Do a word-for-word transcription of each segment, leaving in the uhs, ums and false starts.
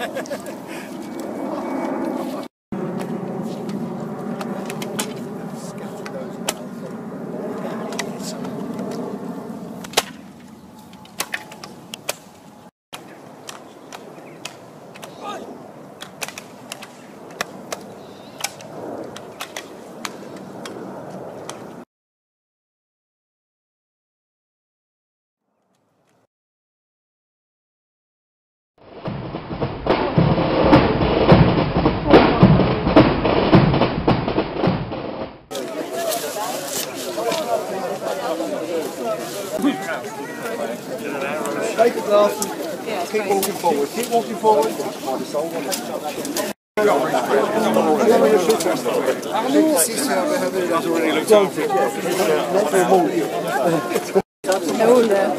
Take the glasses, keep walking forward, keep walking forward. They're all there.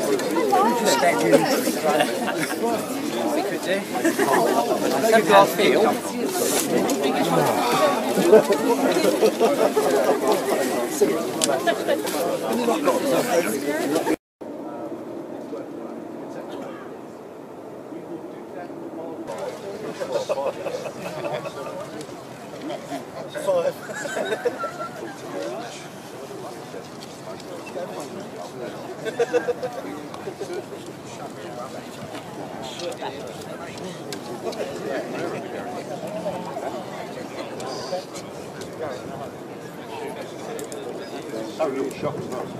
We could do. I can't feel. Oh, little shock as well.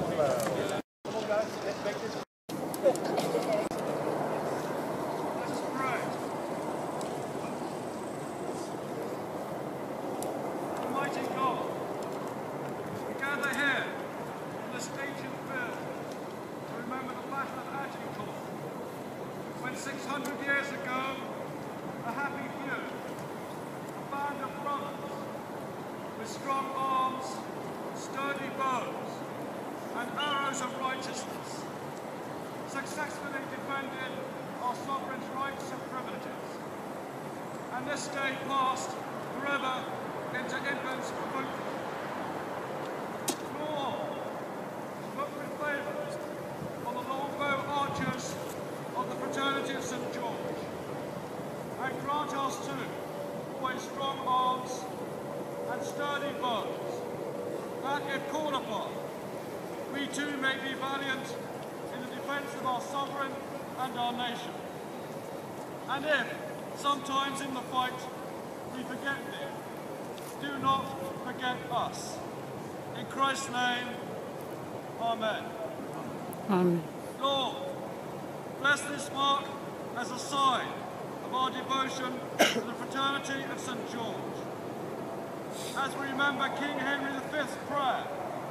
Almighty God, we gather here in this ancient field to remember the Battle of Agincourt, when six hundred years ago, a happy few, a band of brothers with strong arms, sturdy bows, and arrows of righteousness, successfully defended our sovereign's rights and privileges. And this day passed forever into England's boot. Lord, look with favour on the Longbow archers of the Fraternity of Saint George, and grant us too always strong arms and sturdy bows, that if called upon, we too may be valiant in the defence of our sovereign and our nation. And if, sometimes in the fight, we forget thee, do not forget us. In Christ's name, Amen. Amen. Lord, bless this mark as a sign of our devotion to the Fraternity of Saint George. As we remember King Henry the Fifth's prayer,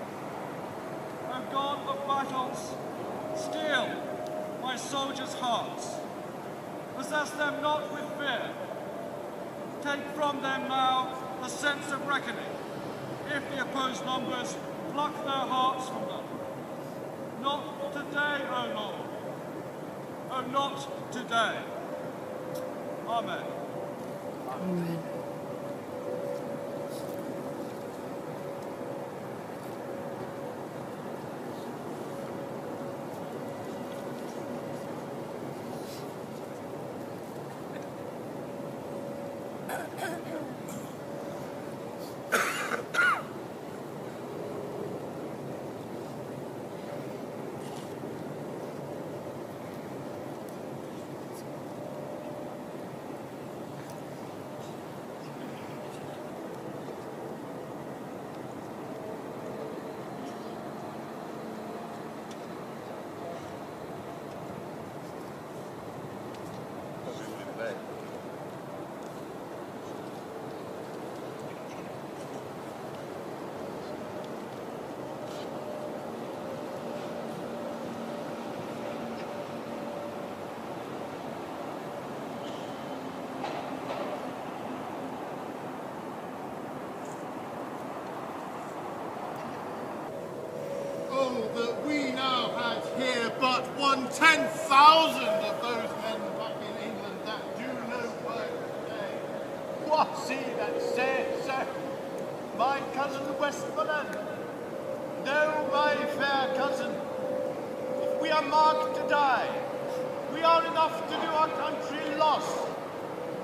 O God of battles, steel my soldiers' hearts. Possess them not with fear. Take from them now the sense of reckoning, if the opposed numbers pluck their hearts from them. Not today, O Lord. Oh, not today. Amen. Amen. That we now have here but one ten thousand of those men back in England that do no work today. What's he that saith so? My cousin Westmoreland. No, my fair cousin, if we are marked to die, we are enough to do our country loss.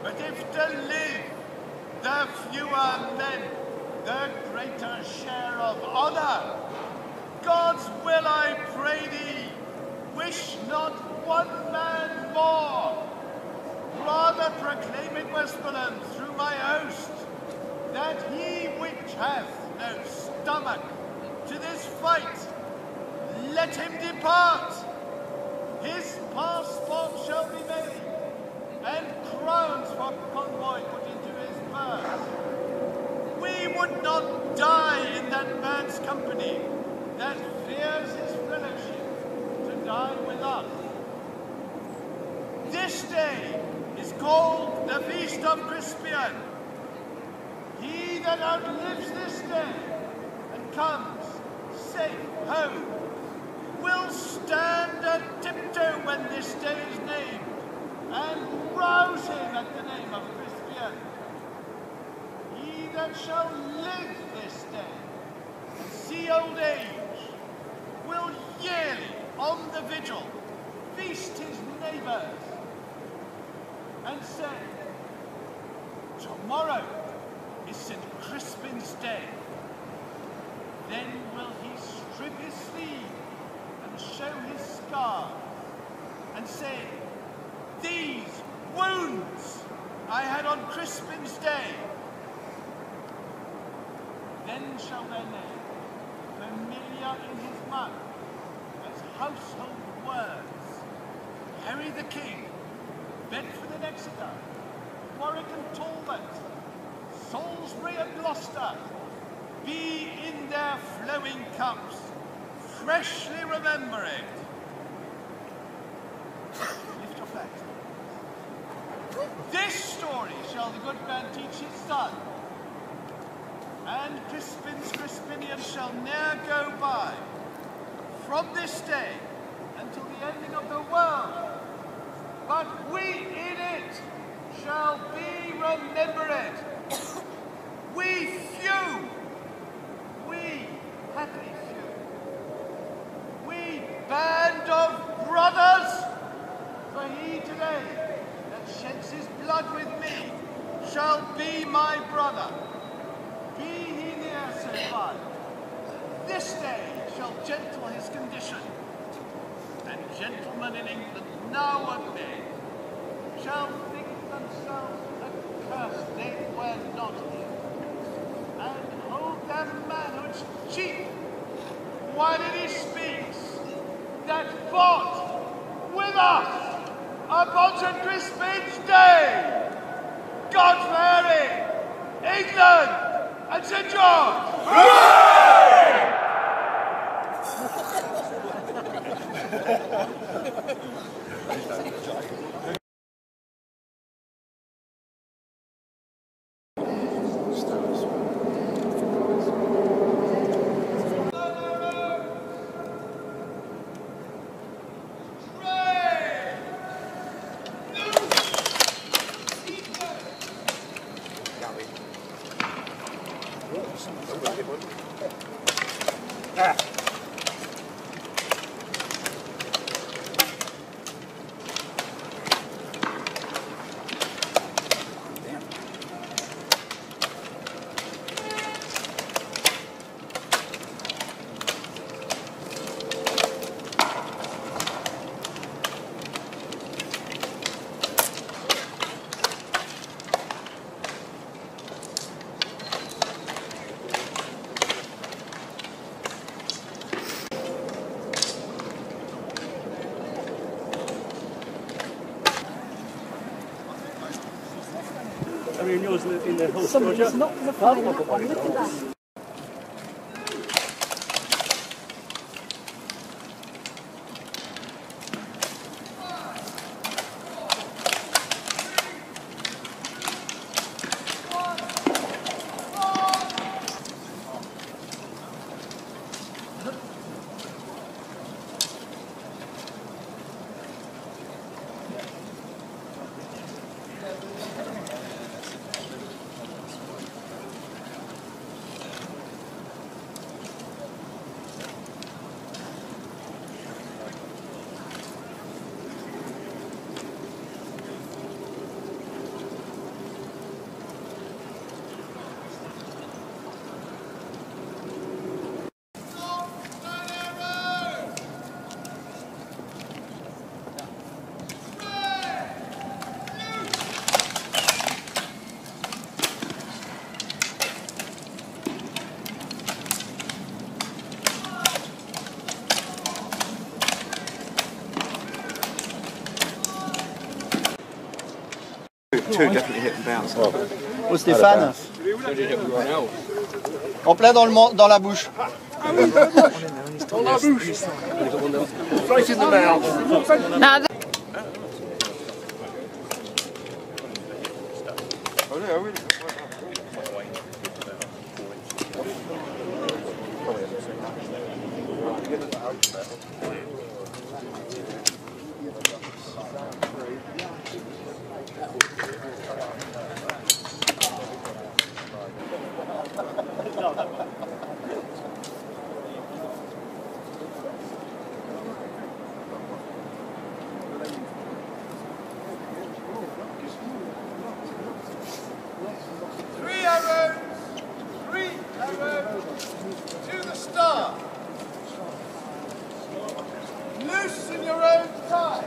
But if to live, the fewer men, the greater share of honour. God's will, I pray thee, wish not one man more. Rather proclaim it, Westmoreland, through my host, that he which hath no stomach to this fight, let him depart. His passport shall be made, and crowns for convoy put into his purse. We would not die in that man's company that fears his fellowship to die with us. This day is called the Feast of Crispian. He that outlives this day and comes safe home will stand a tiptoe when this day is named, and rouse him at the name of Crispian. He that shall live this day and see old age will yearly on the vigil feast his neighbours and say, tomorrow is Saint Crispin's day. Then will he strip his sleeve and show his scars and say, these wounds I had on Crispin's day. Then shall their name, familiar in his mouth as household words, Harry the King, Bedford and Exeter, Warwick and Talbot, Salisbury and Gloucester, be in their flowing cups, freshly remembering. Lift your flags. This story shall the good man teach his son, and Crispin's Crispinian shall ne'er go by, from this day until the ending of the world. But we in it shall be remembered. We few, we happy few, we band of brothers, for he today that sheds his blood with me shall be my brother. Be he near so far, this day shall gentle his condition, and gentlemen in England now and then shall think themselves accursed they were not here, and hold their manhood's cheap while it speaks that fought with us upon Saint Crispin's day. God fearing England and Saint George! Hooray! I mean, yours in the whole Somebody's not the flag. Look at that. two definitely hit and bounce. Oh Stéphane. En plein dans, le, dans la bouche. Dans la bouche. Right in the mouth. Now, Oh, no, really. Three arrows, three arrows to the star. Loosen your own tie.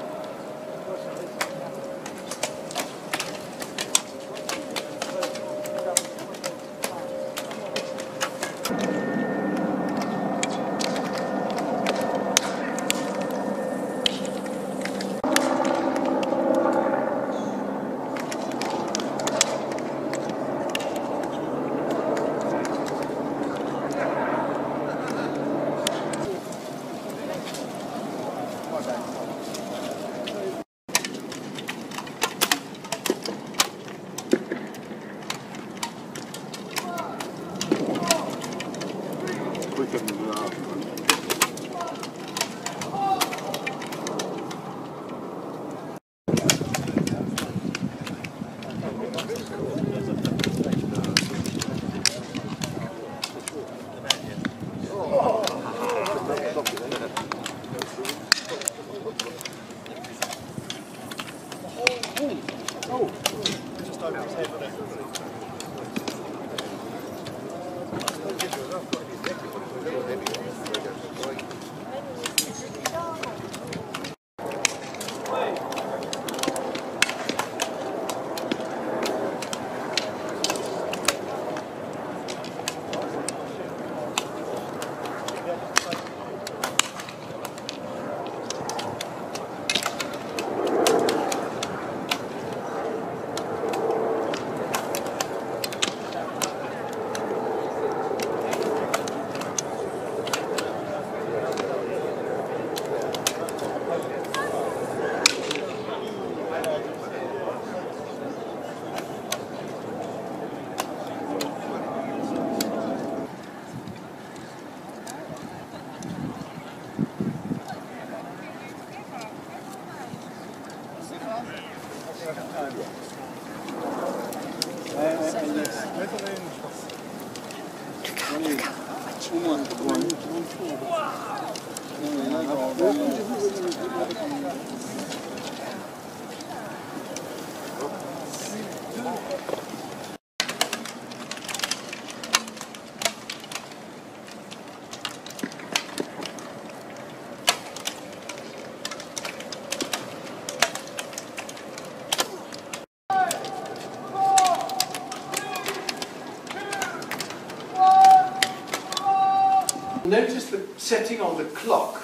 Notice the setting on the clock.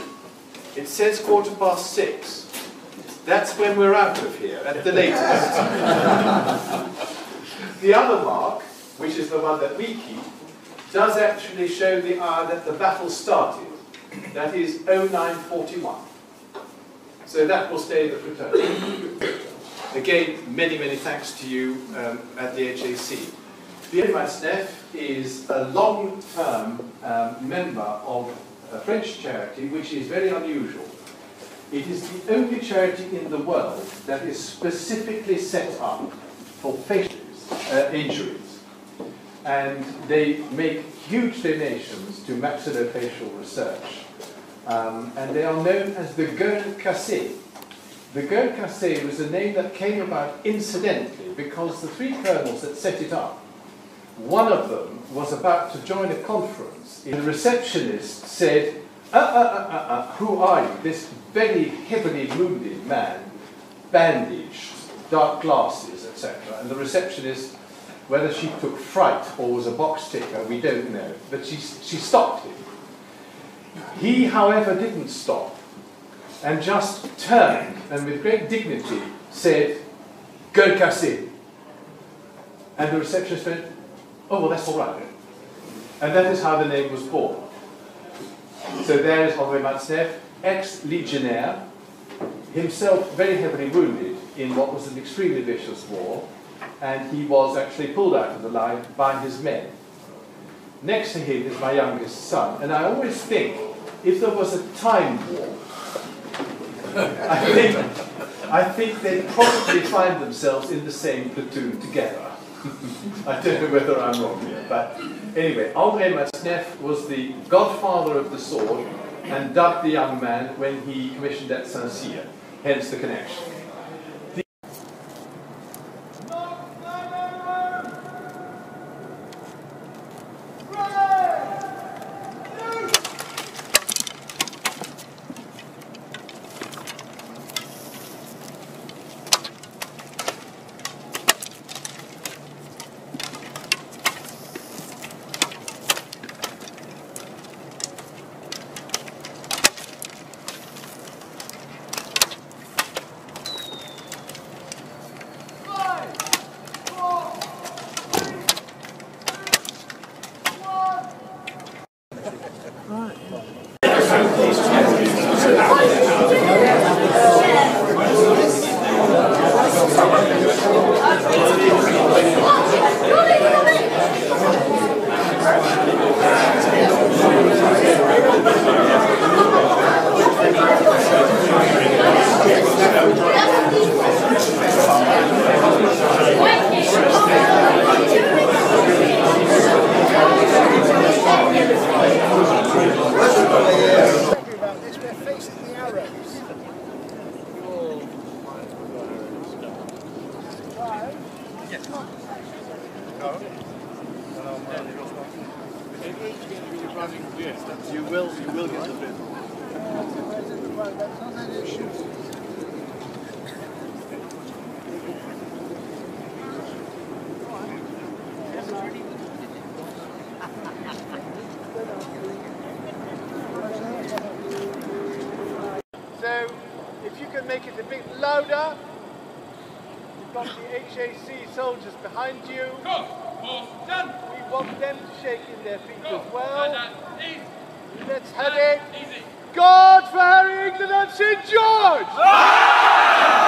It says quarter past six. That's when we're out of here, at the latest. The other mark, which is the one that we keep, does actually show the hour that the battle started. That is oh nine forty-one. So that will stay in the fraternity. Again, many, many thanks to you um, at the H A C. Pierre Masneff is a long-term um, member of a French charity which is very unusual. It is the only charity in the world that is specifically set up for facial uh, injuries. And they make huge donations to maxillofacial research. Um, and they are known as the Gueule Cassée. The Gueule Cassée was a name that came about incidentally because the three colonels that set it up, one of them was about to join a conference. The receptionist said, uh, uh, uh, uh, uh, who are you? This very heavily wounded man, bandaged, dark glasses, et cetera. And the receptionist, whether she took fright or was a box ticker, we don't know, but she, she stopped him. He, however, didn't stop and just turned and with great dignity said, Gueule cassée. And the receptionist went, oh, well, that's all right. And that is how the name was born. So there is André Matzneff, ex-legionnaire, himself very heavily wounded in what was an extremely vicious war, and he was actually pulled out of the line by his men. Next to him is my youngest son, and I always think, if there was a time war, I think, I think they'd probably find themselves in the same platoon together. I don't know whether I'm wrong here, but anyway, André Matzneff was the godfather of the sword and dubbed the young man when he commissioned at Saint-Cyr, hence the connection. The You will, you will get the bit. So, if you can make it a bit louder, you've got the H A C soldiers behind you. We want them to shake in their feet as well. Let's head it. God for Harry, England and Saint George!